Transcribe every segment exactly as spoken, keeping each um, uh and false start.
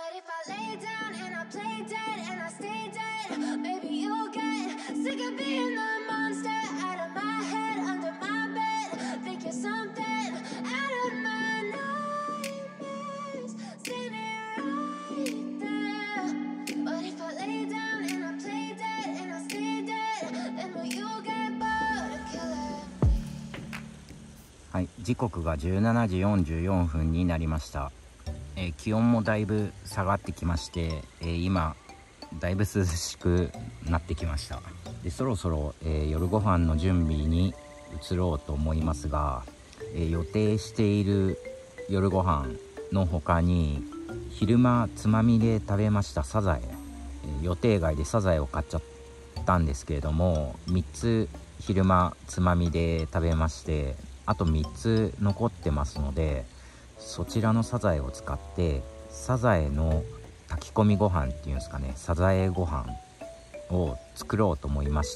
if I lay down and I play dead and I stay dead, maybe you'll get sick of being the monster out of my head, under my bed. Think you're something out of my nightmares, standing right there. But if I lay down and I play dead and I stay dead, then will you get bored of killing me? はい、時刻がじゅうしちじよんじゅうよんふんになりました。えー、気温もだいぶ下がってきまして、えー、今だいぶ涼しくなってきました。でそろそろ、えー、夜ご飯の準備に移ろうと思いますが、えー、予定している夜ご飯の他に昼間つまみで食べましたサザエ、えー、予定外でサザエを買っちゃったんですけれども、みっつ昼間つまみで食べまして、あとみっつ残ってますので、そちらのサザエを使ってサザエの炊き込みご飯っていうんですかね、サザエご飯を作ろうと思いまして、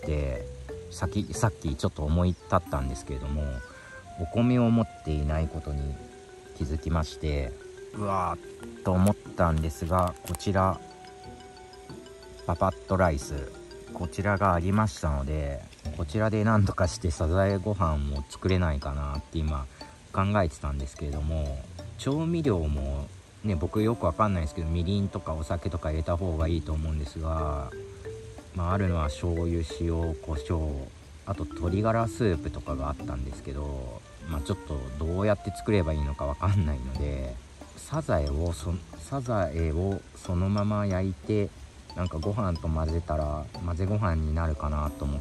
さっきさっきちょっと思い立ったんですけれども、お米を持っていないことに気づきまして、うわーっと思ったんですが、こちらパパッとライス、こちらがありましたので、こちらで何とかしてサザエご飯を作れないかなって今考えてたんですけれども、調味料もね、僕よくわかんないですけど、みりんとかお酒とか入れた方がいいと思うんですが、まあ、あるのは醤油、塩、胡椒、あと鶏ガラスープとかがあったんですけど、まあ、ちょっとどうやって作ればいいのかわかんないので、サザエをそサザエをそのまま焼いて、なんかご飯と混ぜたら混ぜご飯になるかなと思って、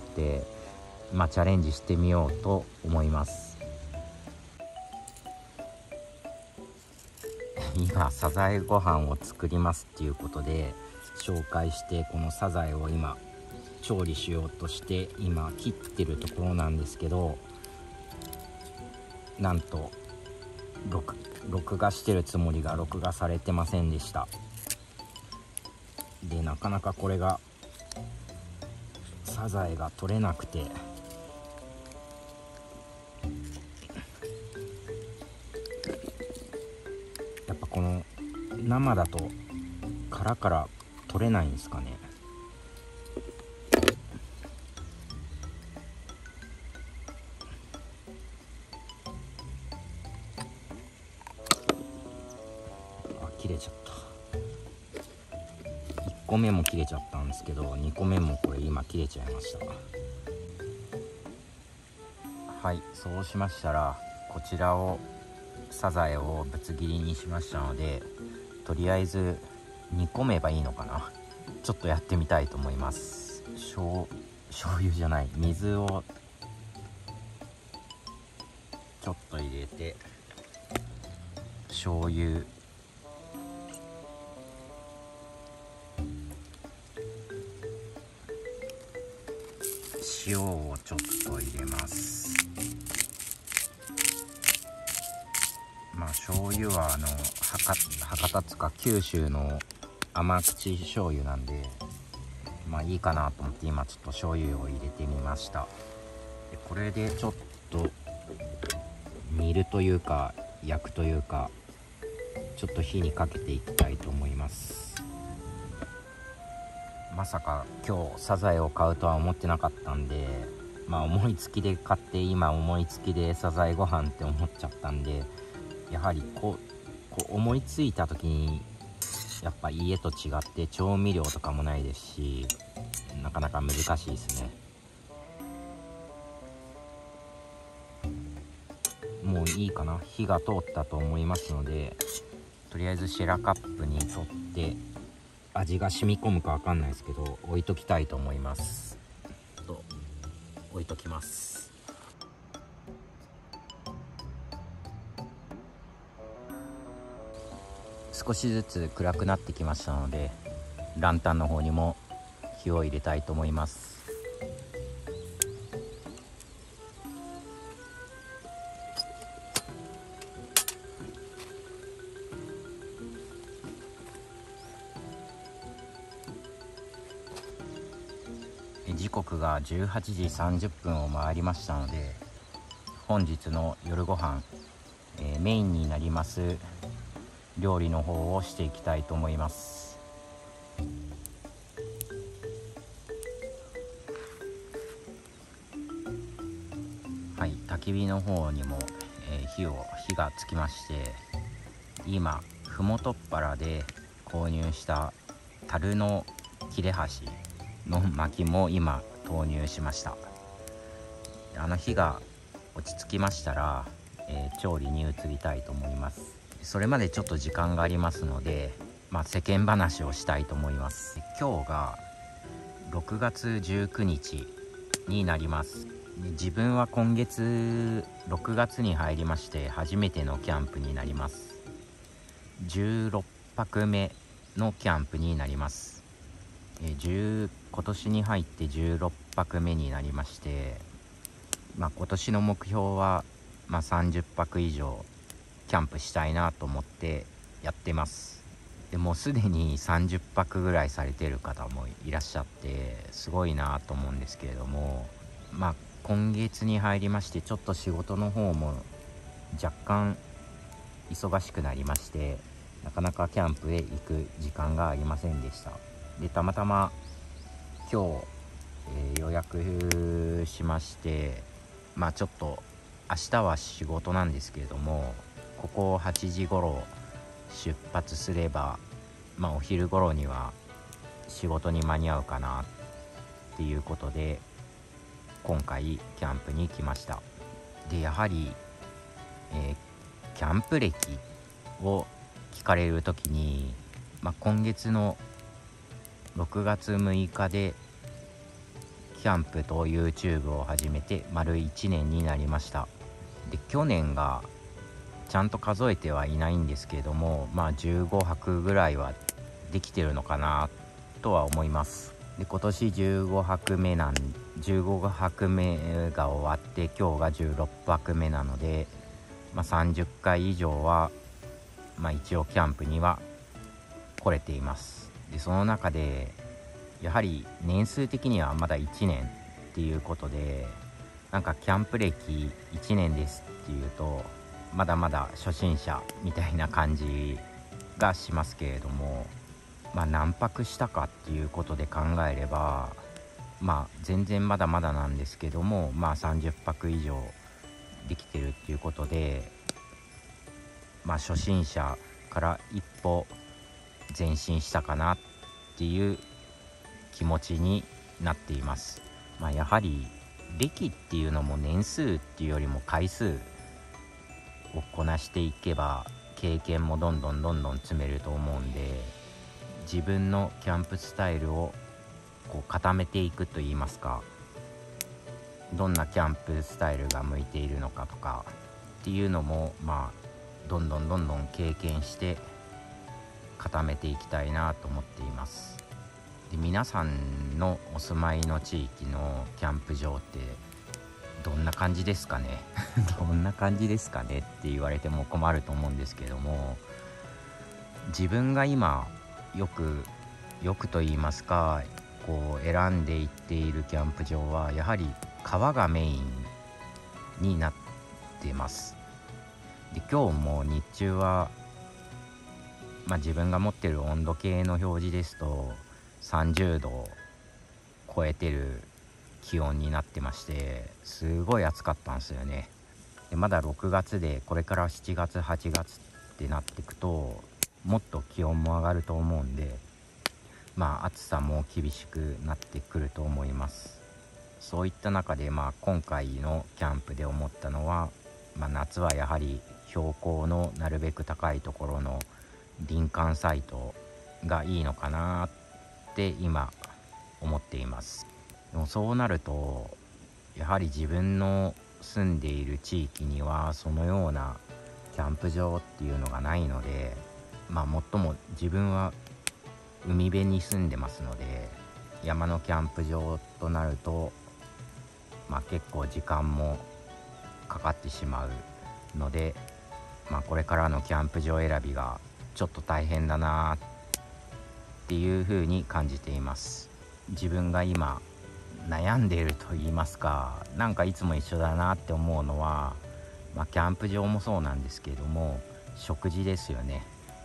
まあ、チャレンジしてみようと思います。今サザエご飯を作りますっていうことで紹介して、このサザエを今調理しようとして今切ってるところなんですけど、なんと録録画してるつもりが録画されてませんでした。でなかなかこれがサザエが取れなくて、やっぱこの生だと殻から取れないんですかね。あ、切れちゃった。いっこめも切れちゃったんですけど、にこめもこれ今切れちゃいました。はい、そうしましたらこちらをサザエをぶつ切りにしましたので、とりあえず煮込めばいいのかな、ちょっとやってみたいと思います。醤醤油じゃない水をちょっと入れて、醤油、塩をちょっと入れます。まあ醤油はあの博博多つか九州の甘口醤油なんで、まあいいかなと思って今ちょっと醤油を入れてみました。でこれでちょっと煮るというか焼くというか、ちょっと火にかけていきたいと思います。まさか今日サザエを買うとは思ってなかったんで、まあ思いつきで買って、今思いつきでサザエご飯って思っちゃったんで、やはりこう、こう思いついた時にやっぱ家と違って調味料とかもないですし、なかなか難しいですね。もういいかな、火が通ったと思いますので、とりあえずシェラカップに取って味が染み込むかわかんないですけど置いときたいと思います。と置いときます。少しずつ暗くなってきましたので、ランタンの方にも火を入れたいと思います。時刻がじゅうはちじさんじゅっぷんを回りましたので、本日の夜ご飯、えー、メインになります料理の方をしていきたいと思います。はい、焚き火の方にも、えー、火を火がつきまして、今ふもとっぱらで購入した樽の切れ端の薪も今投入しました。あの火が落ち着きましたら、えー、調理に移りたいと思います。それまでちょっと時間がありますので、まあ、世間話をしたいと思います。今日がろくがつじゅうくにちになります。自分は今月ろくがつに入りまして初めてのキャンプになります。じゅうろっぱくめのキャンプになります。えー、今年に入ってじゅうろっぱくめになりまして、まあ、今年の目標は、まあ、さんじゅっぱく以上キャンプしたいなと思ってやってます。でもうすでにさんじゅっぱくぐらいされてる方もいらっしゃってすごいなと思うんですけれども、まあ今月に入りましてちょっと仕事の方も若干忙しくなりまして、なかなかキャンプへ行く時間がありませんでした。でたまたま今日、えー、予約しまして、まあちょっと明日は仕事なんですけれども、ここはちじ頃出発すれば、まあお昼頃には仕事に間に合うかなっていうことで今回キャンプに来ました。でやはり、えー、キャンプ歴を聞かれるときに、まあ、今月のろくがつむいかでキャンプと YouTube を始めて丸いちねんになりました。で去年がちゃんと数えてはいないんですけれども、まあじゅうごはくぐらいはできてるのかなとは思います。で今年じゅうごはくめなんじゅうごはくめが終わって今日がじゅうろっぱくめなので、まあ、さんじゅっかい以上は、まあ、一応キャンプには来れています。でその中でやはり年数的にはまだいちねんっていうことで、なんかキャンプ歴いちねんですっていうとまだまだ初心者みたいな感じがしますけれども、まあ何泊したかっていうことで考えれば、まあ全然まだまだなんですけども、まあさんじゅっぱく以上できてるっていうことで、まあ初心者から一歩前進したかなっていう気持ちになっています。まあやはり歴っていうのも年数っていうよりも回数をこなしていけば経験もどんどんどんどん積めると思うんで、自分のキャンプスタイルをこう固めていくといいますか、どんなキャンプスタイルが向いているのかとかっていうのもまあどんどんどんどん経験して固めていきたいなと思っています。で皆さんのお住まいの地域のキャンプ場ってどんな感じですかねどんな感じですかねって言われても困ると思うんですけども、自分が今よくよくと言いますかこう選んでいっているキャンプ場はやはり川がメインになってます。で今日も日中は、まあ、自分が持ってる温度計の表示ですとさんじゅうどを超えてる気温になってまして、すごい暑かったんですよね。でまだろくがつでこれからしちがつはちがつってなっていくともっと気温も上がると思うんで、まあ暑さも厳しくなってくると思います。そういった中で、まあ、今回のキャンプで思ったのは、まあ、夏はやはり標高のなるべく高いところの林間サイトがいいのかなって今思っています。でもそうなるとやはり自分の住んでいる地域にはそのようなキャンプ場っていうのがないので、まあもっとも自分は海辺に住んでますので山のキャンプ場となると、まあ、結構時間もかかってしまうので、まあ、これからのキャンプ場選びがちょっと大変だなっていうふうに感じています。自分が今悩んでいると言いますか、なんかいつも一緒だなって思うのは、まあ、キャンプ場もそうなんですけれども食事ですよね。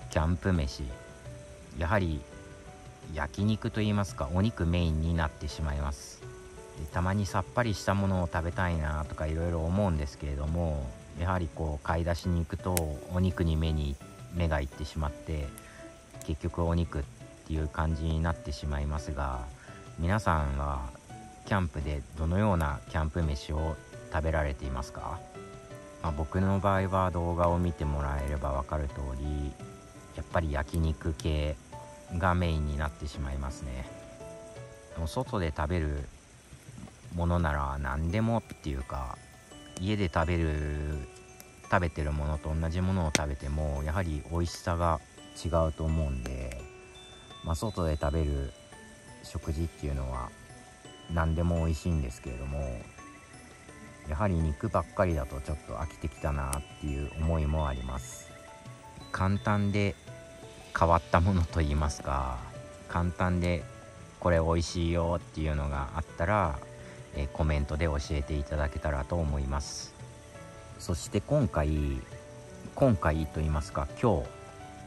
キャンプ飯、やはり焼肉といいますか、お肉メインになってしまいます。でたまにさっぱりしたものを食べたいなとかいろいろ思うんですけれども、やはりこう買い出しに行くとお肉に目に目がいってしまって、結局お肉っていう感じになってしまいますが、皆さんはキャンプでどのようなキャンプ飯を食べられていますか？まあ、僕の場合は動画を見てもらえれば分かる通り、やっぱり焼肉系がメインになってしまいますね。でも外で食べるものなら何でもっていうか、家で食べる食べてるものと同じものを食べてもやはり美味しさが違うと思うんで、まあ、外で食べる食事っていうのは何でも美味しいんですけれども、やはり肉ばっかりだとちょっと飽きてきたなっていう思いもあります。簡単で変わったものといいますか、簡単でこれ美味しいよっていうのがあったら、えーコメントで教えていただけたらと思います。そして今回今回と言いますか、今日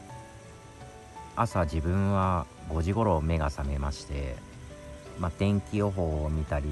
朝自分はごじ頃目が覚めまして、まあ、天気予報を見たり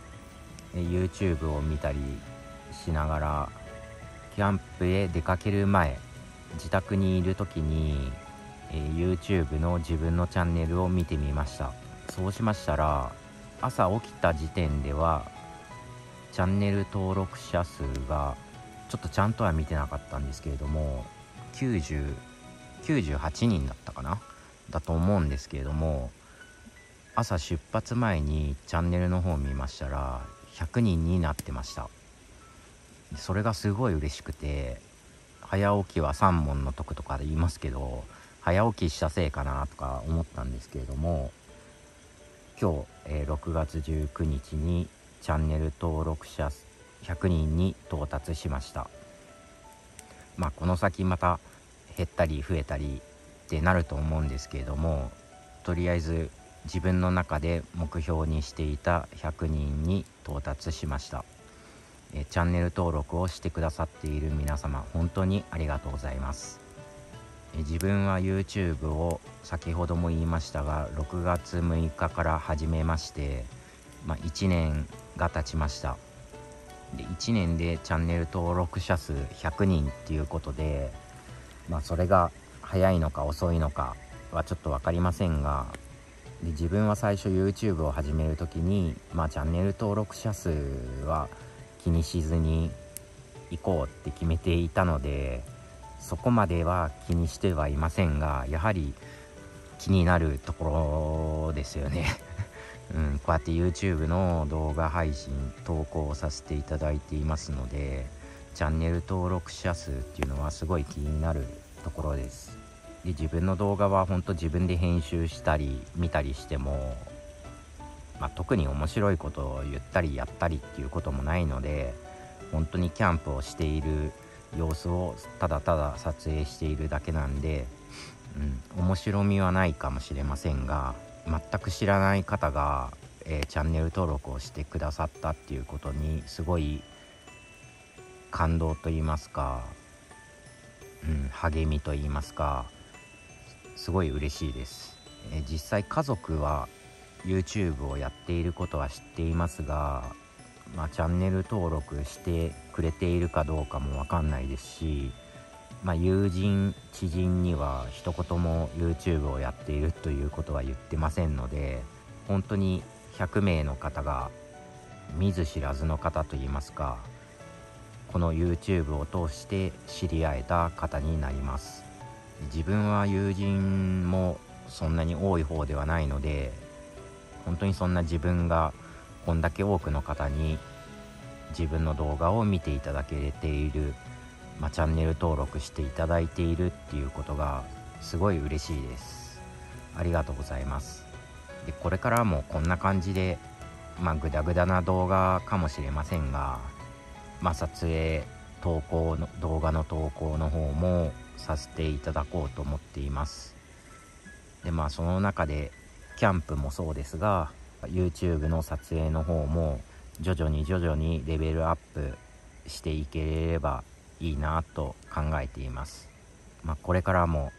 YouTube を見たりしながら、キャンプへ出かける前、自宅にいる時に、えー YouTube の自分のチャンネルを見てみました。そうしましたら、朝起きた時点ではチャンネル登録者数がちょっとちゃんとは見てなかったんですけれども、きゅうじゅう、きゅうじゅうはちにんだったかなだと思うんですけれども、朝出発前にチャンネルの方を見ましたらひゃくにんになってました。それがすごい嬉しくて、早起きは三文の徳とかで言いますけど、早起きしたせいかなとか思ったんですけれども、今日、えーろくがつじゅうくにちにチャンネル登録者ひゃくにんに到達しました。まあこの先また減ったり増えたりってなると思うんですけれども、とりあえず自分の中で目標にしていたひゃくにんに到達しました。えチャンネル登録をしてくださっている皆様、本当にありがとうございます。え自分は YouTube を先ほども言いましたがろくがつむいかから始めまして、まあ、いちねんが経ちました。でいちねんでチャンネル登録者数ひゃくにんっていうことで、まあそれが早いのか遅いのかはちょっと分かりませんが、で自分は最初 YouTube を始めるときに、まあチャンネル登録者数は気にしずに行こうって決めていたので、そこまでは気にしてはいませんが、やはり気になるところですよねうん、こうやって YouTube の動画配信投稿させていただいていますので、チャンネル登録者数っていうのはすごい気になるところです。で自分の動画は本当自分で編集したり見たりしても、まあ、特に面白いことを言ったりやったりっていうこともないので、本当にキャンプをしている様子をただただ撮影しているだけなんで、うん、面白みはないかもしれませんが、全く知らない方が、えーチャンネル登録をしてくださったっていうことにすごい感動と言いますか、うん、励みと言いますか、すごい嬉しいです。えー実際家族は YouTube をやっていることは知っていますが、まあ、チャンネル登録してくれているかどうかもわかんないですし、まあ、友人知人には一言も YouTube をやっているということは言ってませんので、本当にひゃくめいの方が見ず知らずの方といいますか、この YouTube を通して知り合えた方になります。自分は友人もそんなに多い方ではないので、本当にそんな自分がこんだけ多くの方に自分の動画を見ていただけている、まあ、チャンネル登録していただいているっていうことがすごい嬉しいです。ありがとうございます。でこれからもこんな感じで、まあグダグダな動画かもしれませんが、まあ撮影投稿の動画の投稿の方もさせていただこうと思っています。でまあその中でキャンプもそうですが、 YouTube の撮影の方も徐々に徐々にレベルアップしていければいいなと考えています。まあ、これからも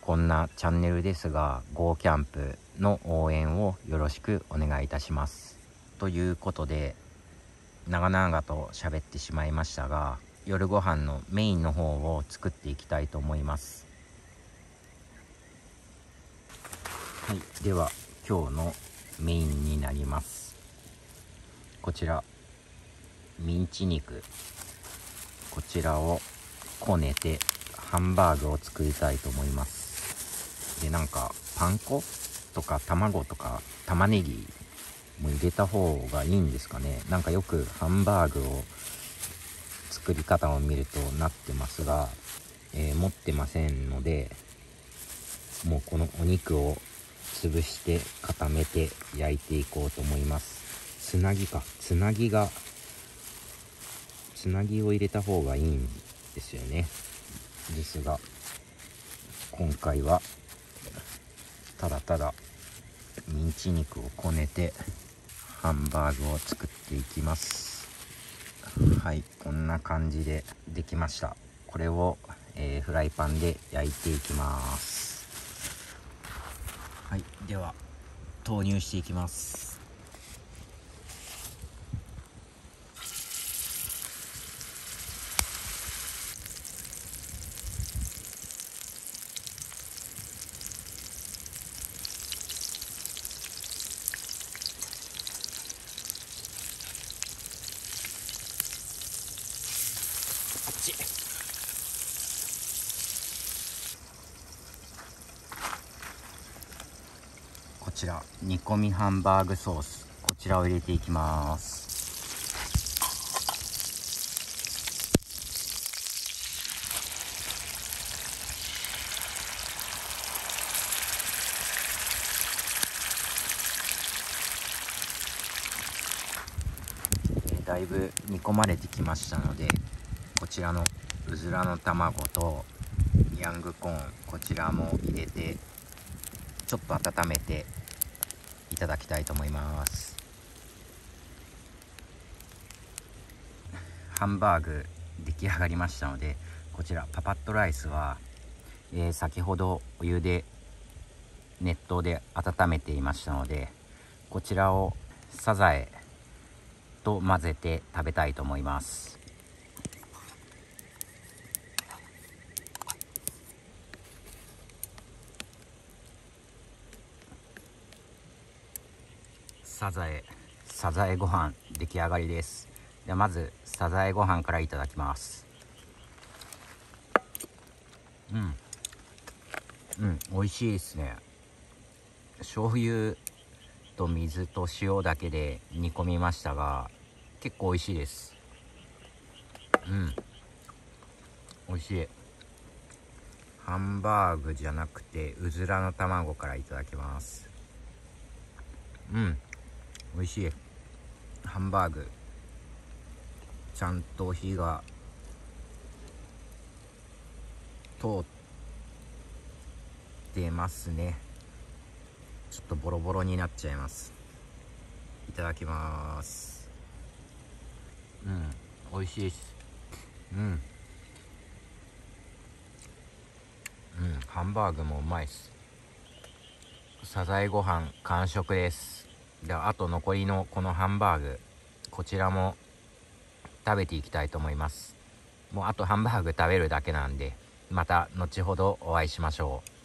こんなチャンネルですが Go キャンプの応援をよろしくお願いいたします。ということで長々と喋ってしまいましたが、夜ご飯のメインの方を作っていきたいと思います。はい、では今日のメインになります。こちらミンチ肉、こちらをこねてハンバーグを作りたいと思います。で、なんかパン粉とか卵とか玉ねぎも入れた方がいいんですかね。なんかよくハンバーグを作り方を見るとなってますが、えー、持ってませんので、もうこのお肉を潰して固めて焼いていこうと思います。つなぎかつなぎがつなぎを入れた方がいいんですよね。ですが今回はただただミンチ肉をこねてハンバーグを作っていきます。はい、こんな感じでできました。これを、えー、フライパンで焼いていきます。はい、では投入していきます。あっち。こちら煮込みハンバーグソース、こちらを入れていきます。だいぶ煮込まれてきましたので、こちらのうずらの卵とヤングコーン、こちらも入れてちょっと温めていただきたいと思います。ハンバーグ出来上がりましたので、こちらパパッとライスは、えー、先ほどお湯で熱湯で温めていましたので、こちらをサザエと混ぜて食べたいと思います。サザエサザエご飯出来上がりです。ではまずサザエご飯からいただきます。うんうん美味しいですね。醤油と水と塩だけで煮込みましたが結構美味しいです。うん美味しい。ハンバーグじゃなくてうずらの卵からいただきます。うん美味しい。ハンバーグちゃんと火が通ってますね。ちょっとボロボロになっちゃいます。いただきます。うん美味しいです。うんうんハンバーグもうまいです。サザエご飯完食です。ではあと残りのこのハンバーグ、こちらも食べていきたいと思います。もうあとハンバーグ食べるだけなんで、また後ほどお会いしましょう。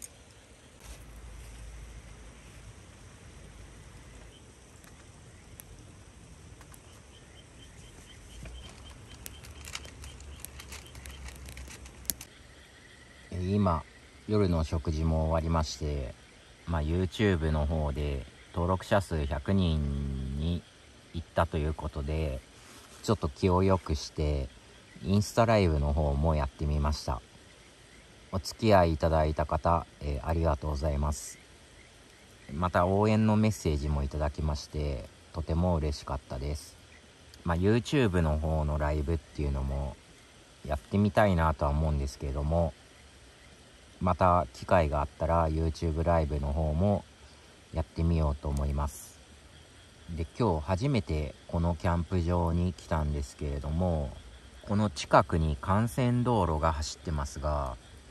今夜の食事も終わりまして、まあ、YouTube の方で登録者数ひゃくにんに行ったということで、ちょっと気を良くしてインスタライブの方もやってみました。お付き合いいただいた方、えー、ありがとうございます。また応援のメッセージもいただきましてとても嬉しかったです。まあ、YouTube の方のライブっていうのもやってみたいなとは思うんですけれども、また機会があったら YouTube ライブの方もやってみようと思います。で、今日初めてこのキャンプ場に来たんですけれども、この近くに幹線道路が走ってますが、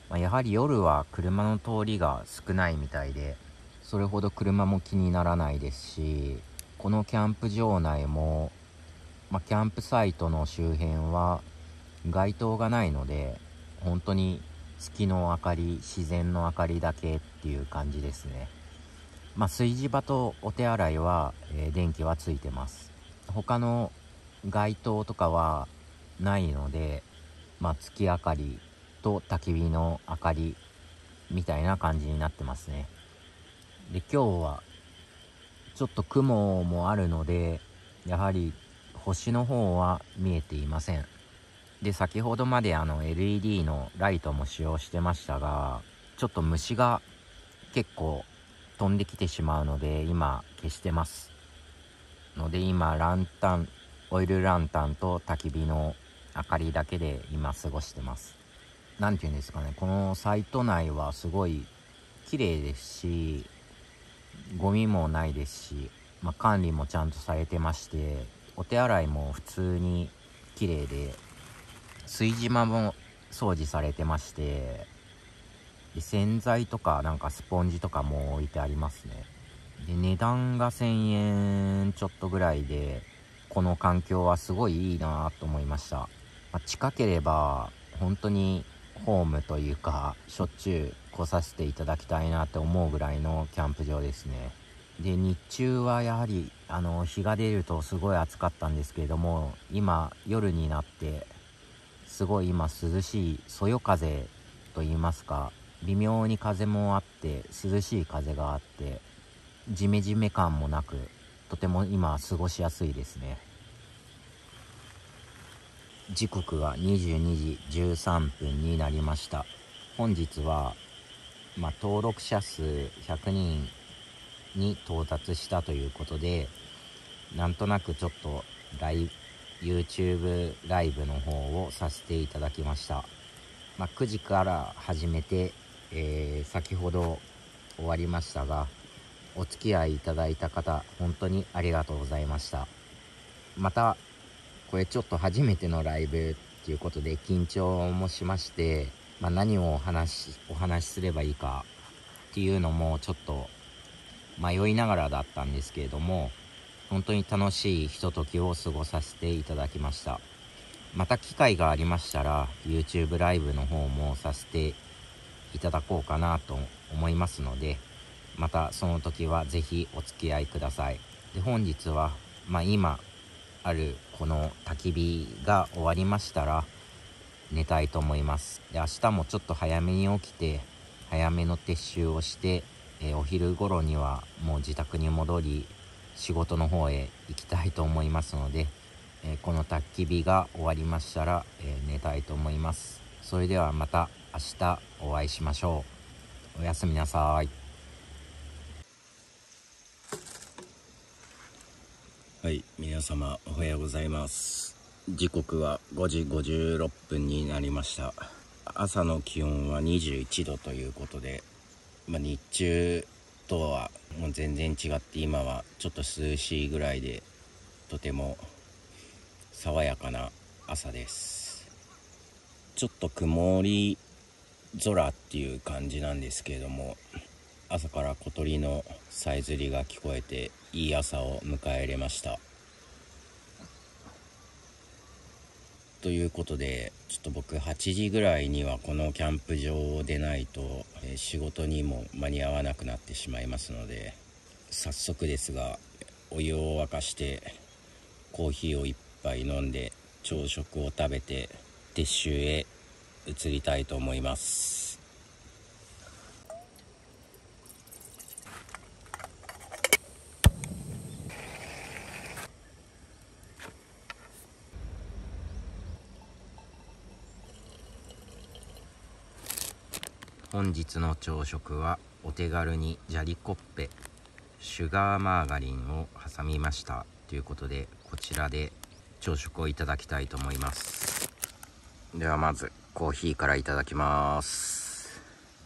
まあ、やはり夜は車の通りが少ないみたいで、それほど車も気にならないですし、このキャンプ場内も、まあ、キャンプサイトの周辺は街灯がないので、本当に月の明かり、自然の明かりだけっていう感じですね。まあ、炊事場とお手洗いは、えー電気はついてます。他の街灯とかはないので、まあ、月明かりと焚き火の明かりみたいな感じになってますね。で、今日はちょっと雲もあるので、やはり星の方は見えていません。で、先ほどまであの エルイーディー のライトも使用してましたが、ちょっと虫が結構飛んできてしまうので、今消してますので、今ランタン、オイルランタンと焚き火の明かりだけで今過ごしてます。なんていうんですかね、このサイト内はすごい綺麗ですし、ゴミもないですし、まあ、管理もちゃんとされてまして、お手洗いも普通に綺麗で、炊事場も掃除されてまして、で洗剤とかなんかスポンジとかも置いてありますね。で、値段がせんえんちょっとぐらいで、この環境はすごいいいなと思いました。まあ、近ければ本当にホームというか、しょっちゅう来させていただきたいなって思うぐらいのキャンプ場ですね。で、日中はやはりあの日が出るとすごい暑かったんですけれども、今夜になってすごい今涼しい、そよ風と言いますか、微妙に風もあって涼しい風があって、ジメジメ感もなく、とても今過ごしやすいですね。時刻はにじゅうにじじゅうさんぷんになりました。本日は、まあ、登録者数ひゃくにんに到達したということで、なんとなくちょっとライブ YouTube ライブの方をさせていただきました。まあ、くじから始めて、えー先ほど終わりましたが、お付き合いいただいた方本当にありがとうございました。またこれちょっと初めてのライブっていうことで緊張もしまして、まあ、何をお話しお話しすればいいかっていうのもちょっと迷いながらだったんですけれども、本当に楽しいひとときを過ごさせていただきました。また機会がありましたら YouTube ライブの方もさせていただこうかなと思いますので、またその時はぜひお付き合いください。で、本日は、まあ、今あるこの焚き火が終わりましたら寝たいと思います。で、明日もちょっと早めに起きて早めの撤収をして、えーお昼頃にはもう自宅に戻り仕事の方へ行きたいと思いますので、えーこの焚き火が終わりましたら、えー寝たいと思います。それではまた明日お会いしましょう。おやすみなさい。はい、皆様おはようございます。時刻はごじごじゅうろっぷんになりました。朝の気温はにじゅういちどということで、まあ、日中とはもう全然違って今はちょっと涼しいぐらいで、とても爽やかな朝です。ちょっと曇り空っていう感じなんですけれども、朝から小鳥のさえずりが聞こえていい朝を迎えれました。ということで、ちょっと僕はちじぐらいにはこのキャンプ場を出ないと、えー仕事にも間に合わなくなってしまいますので、早速ですがお湯を沸かしてコーヒーを一杯飲んで朝食を食べて撤収へ移りたいと思います。本日の朝食はお手軽にジャリコッペシュガーマーガリンを挟みましたということで、こちらで朝食をいただきたいと思います。ではまずコーヒーからいただきます。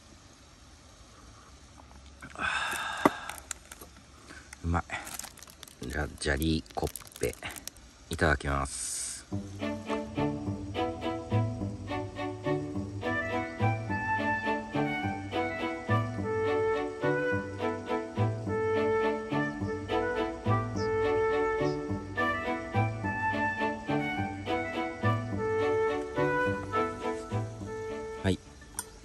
うまい。じゃあジャリコッペいただきます。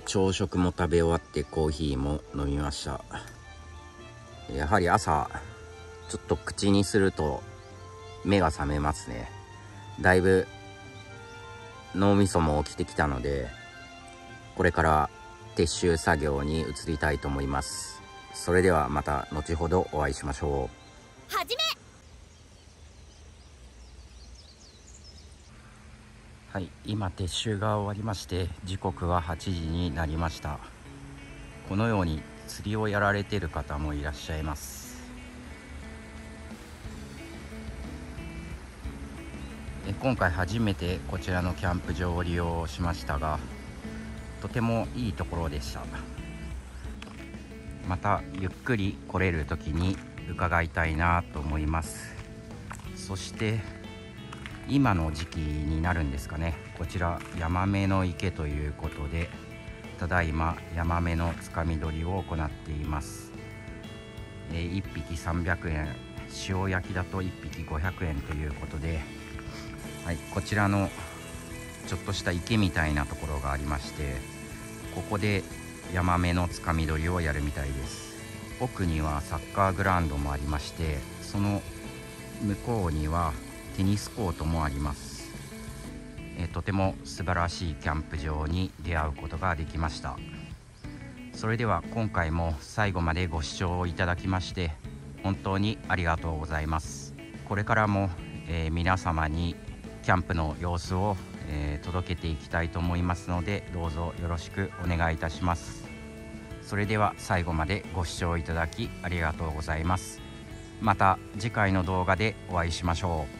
朝食も食べ終わってコーヒーも飲みました。やはり朝ちょっと口にすると目が覚めますね。だいぶ脳みそも起きてきたので、これから撤収作業に移りたいと思います。それではまた後ほどお会いしましょう。 はじめ。 はい、今撤収が終わりまして、時刻ははちじになりました。このように釣りをやられている方もいらっしゃいます。え今回初めてこちらのキャンプ場を利用しましたが、とてもいいところでした。またゆっくり来れる時に伺いたいなと思います。そして今の時期になるんですかね、こちらヤマメの池ということで、ただいまヤマメのつかみ取りを行っています。えー、いっぴきさんびゃくえん、塩焼きだといっぴきごひゃくえんということで、はい、こちらのちょっとした池みたいなところがありまして、ここでヤマメのつかみ取りをやるみたいです。奥にはサッカーグラウンドもありまして、その向こうにはテニスコートもあります。えとても素晴らしいキャンプ場に出会うことができました。それでは今回も最後までご視聴いただきまして本当にありがとうございます。これからも、えー、皆様にキャンプの様子を、えー、届けていきたいと思いますので、どうぞよろしくお願いいたします。それでは最後までご視聴いただきありがとうございます。また次回の動画でお会いしましょう。